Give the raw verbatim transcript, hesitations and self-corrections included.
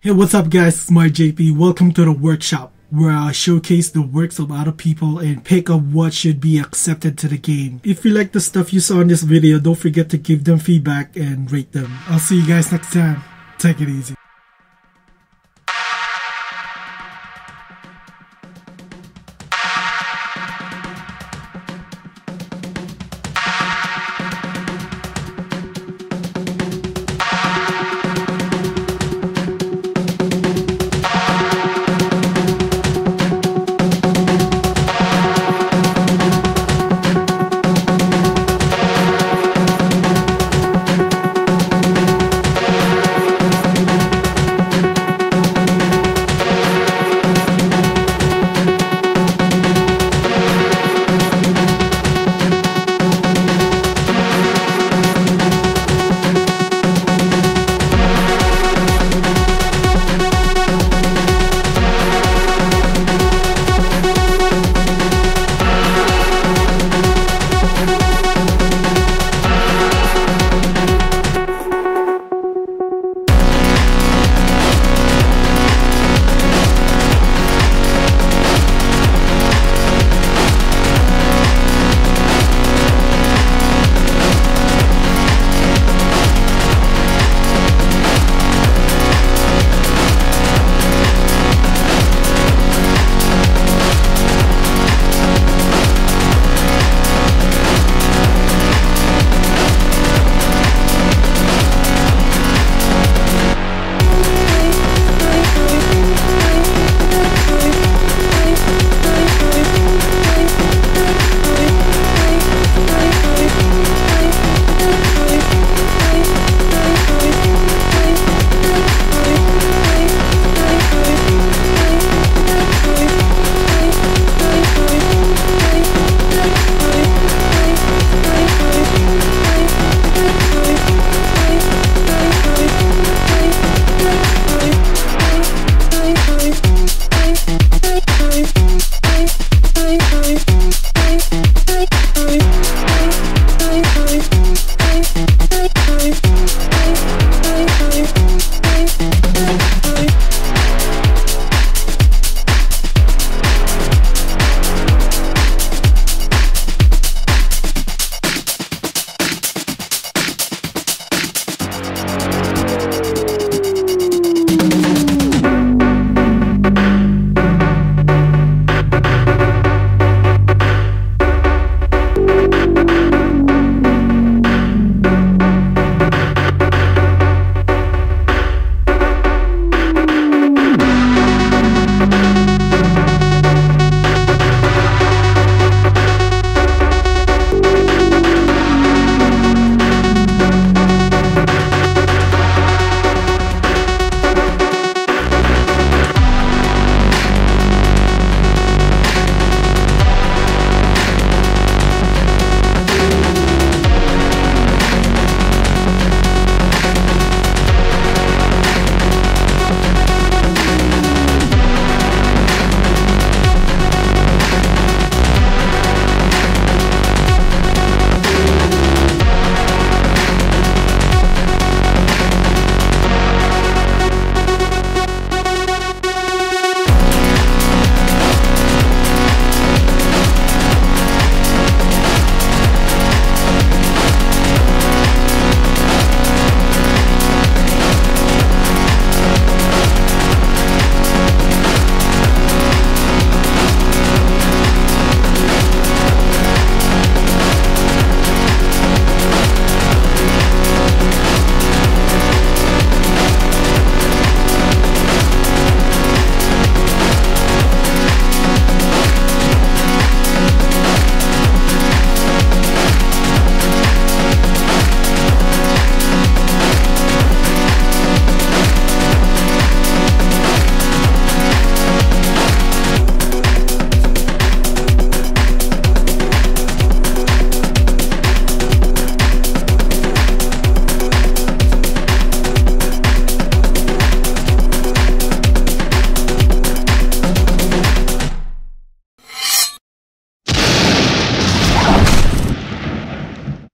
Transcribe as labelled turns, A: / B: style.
A: Hey, what's up guys, it's my J P. Welcome to the workshop, where I showcase the works of other people and pick up what should be accepted to the game. If you like the stuff you saw in this video, don't forget to give them feedback and rate them. I'll see you guys next time. Take it easy.